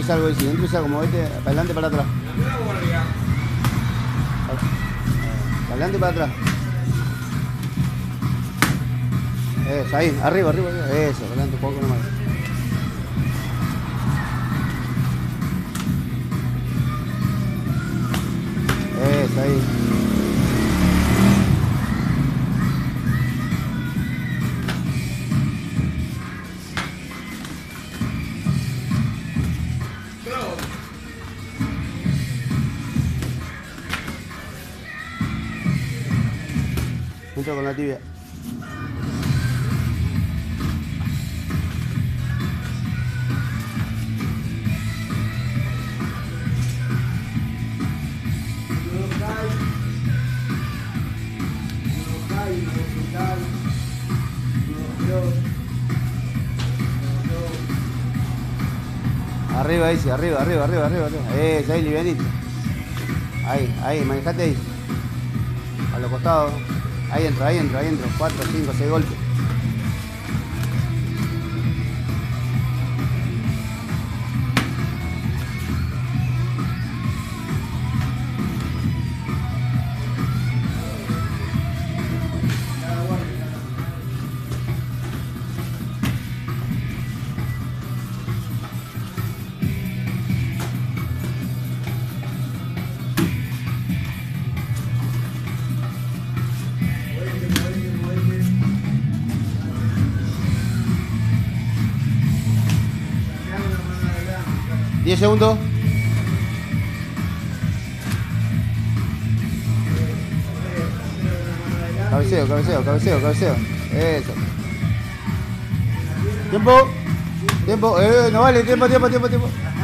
y salgo, y dentro y salgo, movete para adelante y para atrás. Para adelante y para atrás. Eso, ahí, arriba, arriba, arriba. Eso, para adelante un poco nomás. Eso, ahí. Entro con la tibia. Arriba, ahí, sí, arriba, arriba, arriba, arriba, arriba. Eso, ahí, livianito. Ahí, manejate ahí. A los costados. Ahí entro, ahí entro, ahí entro. 4, 5, 6 golpes. ¿10 segundos? Cabeceo, cabeceo, cabeceo, cabeceo. Eso. Tiempo. Tiempo. No vale, tiempo, tiempo, tiempo, tiempo.